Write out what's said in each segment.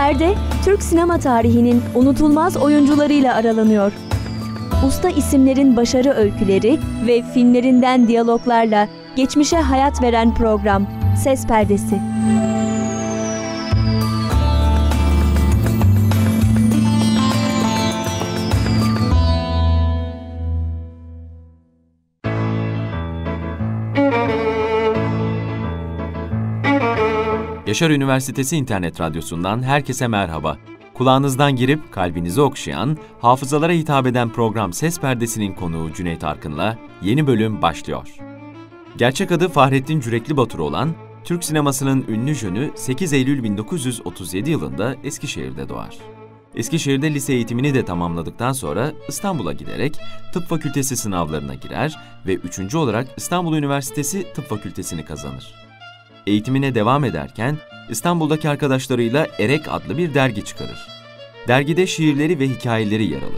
Perde, Türk sinema tarihinin unutulmaz oyuncularıyla aralanıyor. Usta isimlerin başarı öyküleri ve filmlerinden diyaloglarla geçmişe hayat veren program Ses Perdesi. Yaşar Üniversitesi İnternet Radyosu'ndan herkese merhaba. Kulağınızdan girip kalbinizi okşayan, hafızalara hitap eden program Ses Perdesi'nin konuğu Cüneyt Arkın'la yeni bölüm başlıyor. Gerçek adı Fahrettin Cürekli Batur olan, Türk sinemasının ünlü jönü 8 Eylül 1937 yılında Eskişehir'de doğar. Eskişehir'de lise eğitimini de tamamladıktan sonra İstanbul'a giderek Tıp Fakültesi sınavlarına girer ve 3. olarak İstanbul Üniversitesi Tıp Fakültesini kazanır. Eğitimine devam ederken İstanbul'daki arkadaşlarıyla Erek adlı bir dergi çıkarır. Dergide şiirleri ve hikayeleri yer alır.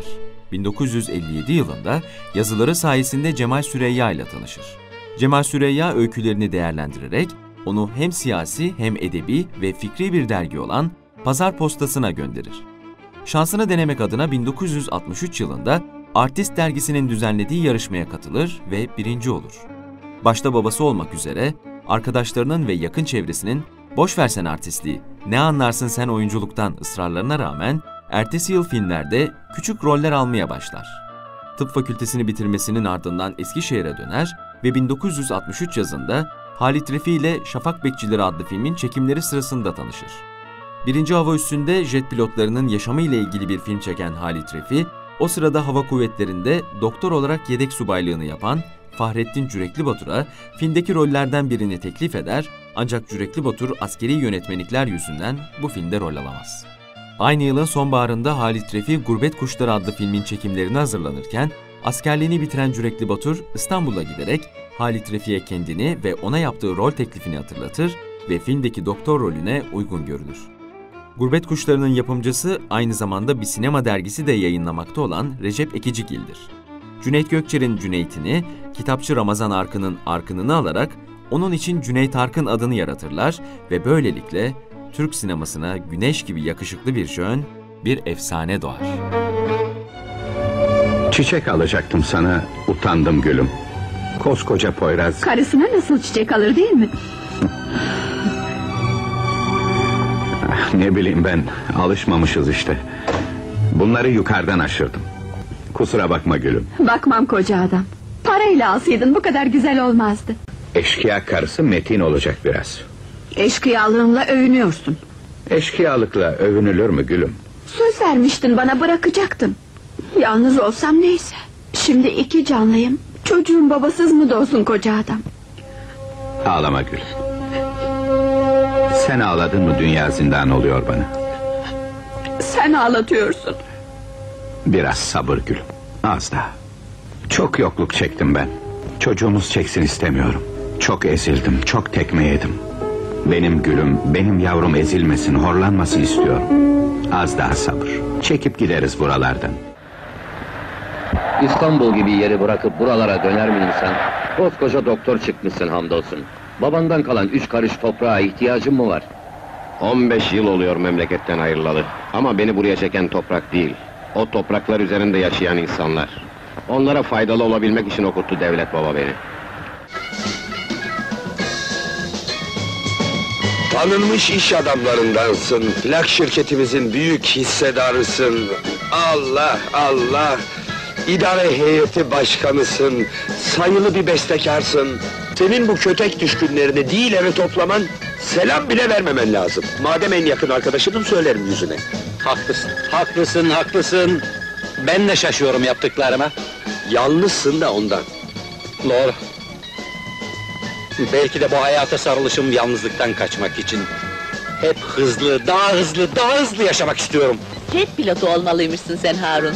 1957 yılında yazıları sayesinde Cemal Süreyya ile tanışır. Cemal Süreyya öykülerini değerlendirerek onu hem siyasi hem edebi ve fikri bir dergi olan Pazar Postası'na gönderir. Şansını denemek adına 1963 yılında Artist dergisinin düzenlediği yarışmaya katılır ve birinci olur. Başta babası olmak üzere arkadaşlarının ve yakın çevresinin "boş versen artistliği, ne anlarsın sen oyunculuktan" ısrarlarına rağmen ertesi yıl filmlerde küçük roller almaya başlar. Tıp fakültesini bitirmesinin ardından Eskişehir'e döner ve 1963 yazında Halit Refi ile Şafak Bekçileri adlı filmin çekimleri sırasında tanışır. 1. Hava Üssü'nde jet pilotlarının yaşamı ile ilgili bir film çeken Halit Refi, o sırada hava kuvvetlerinde doktor olarak yedek subaylığını yapan Fahrettin Cürekli Batur'a filmdeki rollerden birini teklif eder, ancak Cürekli Batur askeri yönetmelikler yüzünden bu filmde rol alamaz. Aynı yılın sonbaharında Halit Refi Gurbet Kuşları adlı filmin çekimlerine hazırlanırken, askerliğini bitiren Cürekli Batur İstanbul'a giderek Halit Refi'ye kendini ve ona yaptığı rol teklifini hatırlatır ve filmdeki doktor rolüne uygun görülür. Gurbet Kuşları'nın yapımcısı aynı zamanda bir sinema dergisi de yayınlamakta olan Recep Ekicigil'dir. Cüneyt Gökçer'in Cüneyt'ini, kitapçı Ramazan Arkın'ın Arkın'ını alarak onun için Cüneyt Arkın adını yaratırlar ve böylelikle Türk sinemasına güneş gibi yakışıklı bir jön, bir efsane doğar. Çiçek alacaktım sana, utandım gülüm. Koskoca Poyraz... Karısına nasıl çiçek alır değil mi? Ne bileyim ben, alışmamışız işte. Bunları yukarıdan aşırdım. Kusura bakma gülüm. Bakmam koca adam. Parayla alsaydın bu kadar güzel olmazdı. Eşkıya karısı metin olacak biraz. Eşkıyalığınla övünüyorsun. Eşkıyalıkla övünülür mü gülüm? Söz vermiştin bana, bırakacaktın. Yalnız olsam neyse. Şimdi 2 canlıyım. Çocuğum babasız mı doğsun koca adam? Ağlama gülüm. Sen ağladın mı dünya zindan oluyor bana. Sen ağlatıyorsun. Biraz sabır gülüm, az daha. Çok yokluk çektim ben. Çocuğumuz çeksin istemiyorum. Çok ezildim, çok tekme yedim. Benim gülüm, benim yavrum ezilmesin, horlanmasın istiyorum. Az daha sabır. Çekip gideriz buralardan. İstanbul gibi yeri bırakıp buralara döner mi insan? Koskoca doktor çıkmışsın hamdolsun. Babandan kalan 3 karış toprağa ihtiyacın mı var? 15 yıl oluyor memleketten ayrılalı. Ama beni buraya çeken toprak değil, o topraklar üzerinde yaşayan insanlar. Onlara faydalı olabilmek için okuttu devlet baba beni. Tanınmış iş adamlarındansın. Plak şirketimizin büyük hissedarısın. Allah Allah! İdare heyeti başkanısın. Sayılı bir bestekarsın. Senin bu kötek düşkünlerini değil eve toplaman, selam bile vermemen lazım. Madem en yakın arkadaşınım söylerim yüzüne. Haklısın, haklısın, haklısın. Ben de şaşıyorum yaptıklarıma. Yalnızsın da ondan. Doğru. Belki de bu hayata sarılışım yalnızlıktan kaçmak için. Hep hızlı, daha hızlı, daha hızlı yaşamak istiyorum. Jet pilotu olmalıymışsın sen Harun.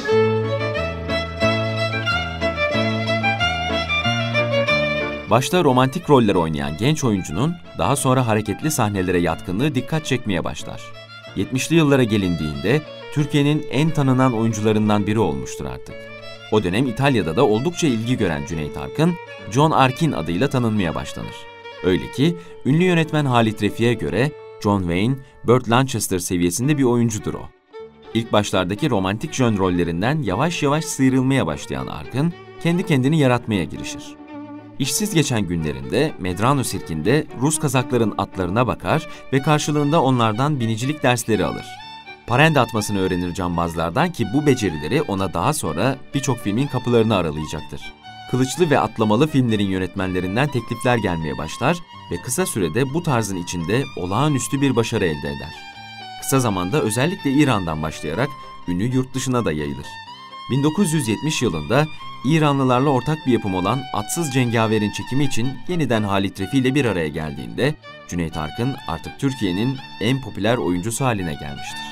Başta romantik roller oynayan genç oyuncunun daha sonra hareketli sahnelere yatkınlığı dikkat çekmeye başlar. 70'li yıllara gelindiğinde Türkiye'nin en tanınan oyuncularından biri olmuştur artık. O dönem İtalya'da da oldukça ilgi gören Cüneyt Arkın, John Arkin adıyla tanınmaya başlanır. Öyle ki ünlü yönetmen Halit Refi'ye göre John Wayne, Burt Lancaster seviyesinde bir oyuncudur o. İlk başlardaki romantik jön rollerinden yavaş yavaş sıyrılmaya başlayan Arkın, kendi kendini yaratmaya girişir. İşsiz geçen günlerinde Medrano sirkinde Rus kazakların atlarına bakar ve karşılığında onlardan binicilik dersleri alır. Parende atmasını öğrenir cambazlardan ki bu becerileri ona daha sonra birçok filmin kapılarını aralayacaktır. Kılıçlı ve atlamalı filmlerin yönetmenlerinden teklifler gelmeye başlar ve kısa sürede bu tarzın içinde olağanüstü bir başarı elde eder. Kısa zamanda özellikle İran'dan başlayarak ünü yurt dışına da yayılır. 1970 yılında İranlılarla ortak bir yapım olan Atsız Cengaver'in çekimi için yeniden Halit Refi ile bir araya geldiğinde Cüneyt Arkın artık Türkiye'nin en popüler oyuncusu haline gelmiştir.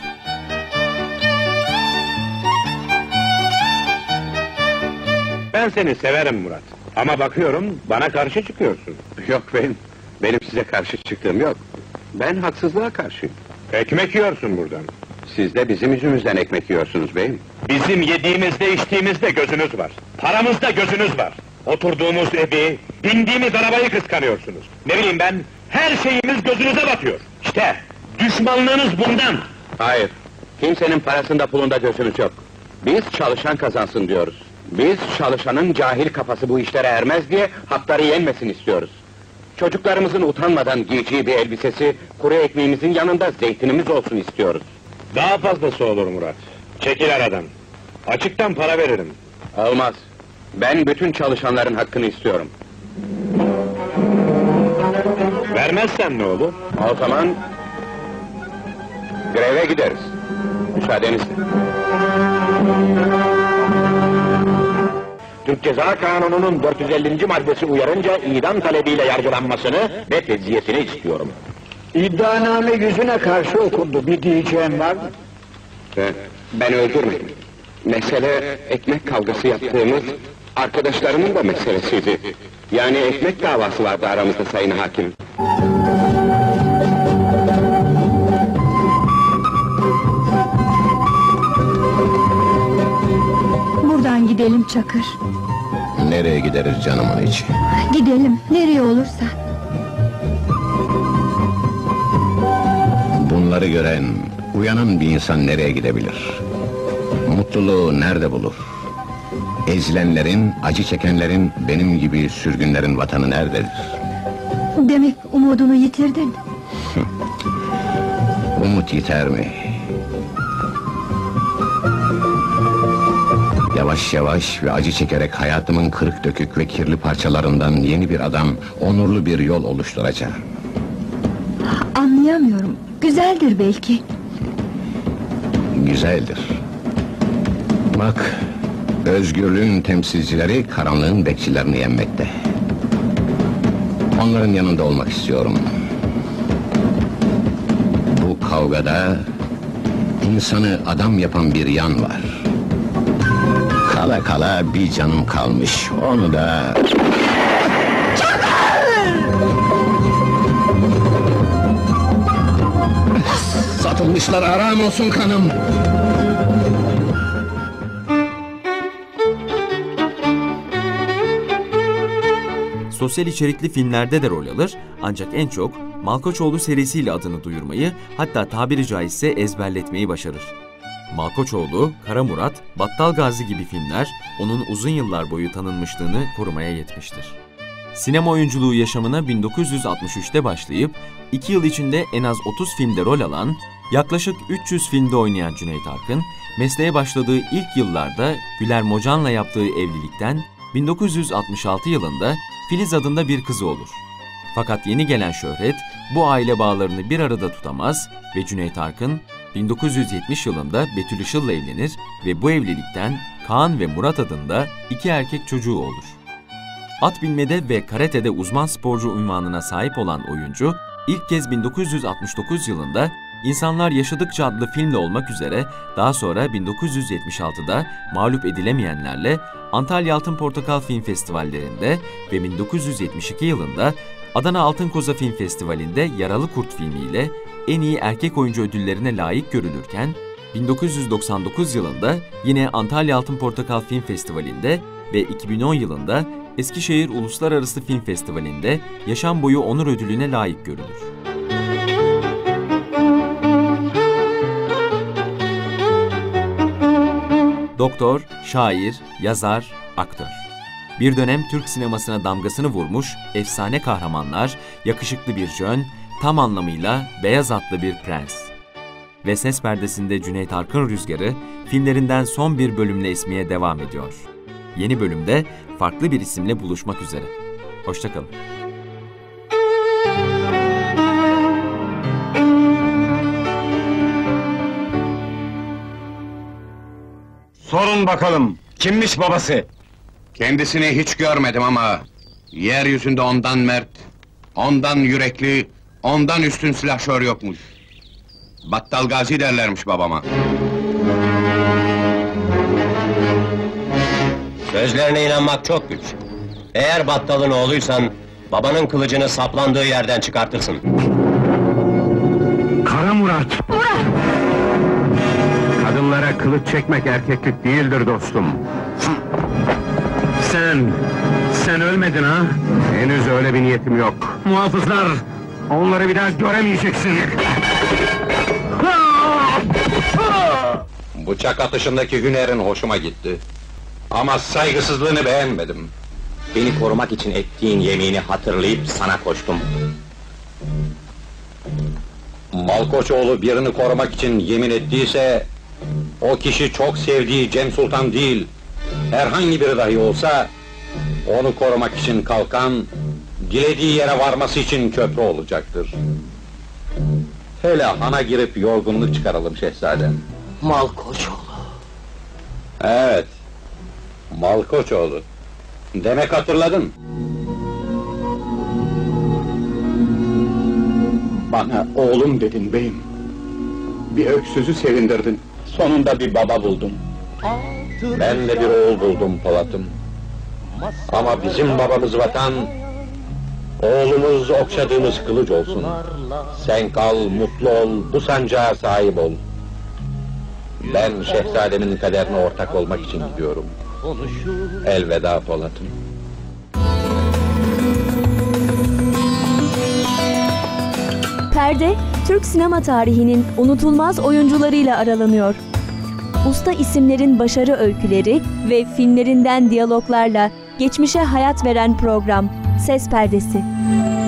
Ben seni severim Murat. Ama bakıyorum bana karşı çıkıyorsun. Yok beyim, benim size karşı çıktığım yok. Ben haksızlığa karşıyım. Ekmek yiyorsun buradan. Siz de bizim yüzümüzden ekmek yiyorsunuz beyim. Bizim yediğimizde içtiğimizde gözünüz var. Paramızda gözünüz var. Oturduğumuz evi, bindiğimiz arabayı kıskanıyorsunuz. Ne bileyim ben, her şeyimiz gözünüze batıyor. İşte, düşmanlığınız bundan. Hayır, kimsenin parasında pulunda gözümüz yok. Biz çalışan kazansın diyoruz. Biz çalışanın cahil kafası bu işlere ermez diye hakları yenmesin istiyoruz. Çocuklarımızın utanmadan giyeceği bir elbisesi, kuru ekmeğimizin yanında zeytinimiz olsun istiyoruz. Daha fazlası olur Murat. Çekil aradan. Açıktan para veririm. Olmaz. Ben bütün çalışanların hakkını istiyorum. Vermezsen ne olur? O zaman greve gideriz. Müsaadenizle. Türk Ceza Kanunu'nun 450. maddesi uyarınca idam talebiyle yargılanmasını ve tecziyesini istiyorum. İddianame yüzüne karşı okundu. Bir diyeceğim var mı? Ben öldürmedim. Mesele ekmek kavgası yaptığımız arkadaşlarımın da meselesiydi. Yani ekmek davası vardı aramızda sayın hakim. Buradan gidelim Çakır. Nereye gideriz canımın içi? Gidelim, nereye olursa. Bunları gören, uyanan bir insan nereye gidebilir? Mutluluğu nerede bulur? Ezilenlerin, acı çekenlerin, benim gibi sürgünlerin vatanı nerededir? Demek umudunu yitirdin. Umut yeter mi? Yavaş yavaş ve acı çekerek hayatımın kırık dökük ve kirli parçalarından yeni bir adam, onurlu bir yol oluşturacağım. Anlayamıyorum, güzeldir belki. Güzeldir. Bak, özgürlüğün temsilcileri karanlığın bekçilerini yenmekte. Onların yanında olmak istiyorum. Bu kavgada insanı adam yapan bir yan var. Kala kala bir canım kalmış, onu da... Satılmışlar, haram olsun kanım! Sosyal içerikli filmlerde de rol alır ancak en çok Malkoçoğlu serisiyle adını duyurmayı, hatta tabiri caizse ezberletmeyi başarır. Malkoçoğlu, Kara Murat, Battal Gazi gibi filmler onun uzun yıllar boyu tanınmışlığını korumaya yetmiştir. Sinema oyunculuğu yaşamına 1963'te başlayıp 2 yıl içinde en az 30 filmde rol alan, yaklaşık 300 filmde oynayan Cüneyt Arkın, mesleğe başladığı ilk yıllarda Güler Mocan'la yaptığı evlilikten 1966 yılında Filiz adında bir kızı olur. Fakat yeni gelen şöhret bu aile bağlarını bir arada tutamaz ve Cüneyt Arkın 1970 yılında Betül Işıl'la evlenir ve bu evlilikten Kaan ve Murat adında 2 erkek çocuğu olur. At binmede ve karatede uzman sporcu unvanına sahip olan oyuncu, ilk kez 1969 yılında İnsanlar Yaşadıkça adlı filmle olmak üzere daha sonra 1976'da Mağlup Edilemeyenlerle Antalya Altın Portakal Film Festivallerinde ve 1972 yılında Adana Altın Koza Film Festivali'nde Yaralı Kurt filmiyle en iyi erkek oyuncu ödüllerine layık görülürken, 1999 yılında yine Antalya Altın Portakal Film Festivali'nde ve 2010 yılında Eskişehir Uluslararası Film Festivali'nde yaşam boyu onur ödülüne layık görülür. Doktor, şair, yazar, aktör. Bir dönem Türk sinemasına damgasını vurmuş efsane kahramanlar, yakışıklı bir jön, tam anlamıyla beyaz atlı bir prens. Ve ses perdesinde Cüneyt Arkın rüzgarı filmlerinden son bir bölümle esmeye devam ediyor. Yeni bölümde farklı bir isimle buluşmak üzere. Hoşça kalın. Sorun bakalım, kimmiş babası? Kendisini hiç görmedim ama yeryüzünde ondan mert, ondan yürekli, ondan üstün silahşör yokmuş. Battal Gazi derlermiş babama. Sözlerine inanmak çok güç. Eğer Battal'ın oğluysan, babanın kılıcını saplandığı yerden çıkartırsın. Kara Murat! Kadınlara kılıç çekmek erkeklik değildir dostum. Sen ölmedin ha? Henüz öyle bir niyetim yok. Muhafızlar, onları bir daha göremeyeceksin. Bıçak atışındaki hünerin hoşuma gitti. Ama saygısızlığını beğenmedim. Beni korumak için ettiğin yemini hatırlayıp sana koştum. Malkoçoğlu birini korumak için yemin ettiyse, o kişi çok sevdiği Cem Sultan değil, herhangi biri dahi olsa, onu korumak için kalkan, dilediği yere varması için köprü olacaktır. Hele hana girip yorgunluk çıkaralım şehzadem. Malkoçoğlu. Evet, Malkoçoğlu. Demek hatırladın. Bana oğlum dedin beyim. Bir öksüzü sevindirdin. Sonunda bir baba buldum. Ben de bir oğul buldum Polat'ım. Ama bizim babamız vatan, oğlumuz okşadığımız kılıç olsun. Sen kal, mutlu ol, bu sancağa sahip ol. Ben şehzademin kaderine ortak olmak için gidiyorum. Elveda Polat'ım. Perde, Türk sinema tarihinin unutulmaz oyuncularıyla aralanıyor. Usta isimlerin başarı öyküleri ve filmlerinden diyaloglarla geçmişe hayat veren program Ses Perdesi.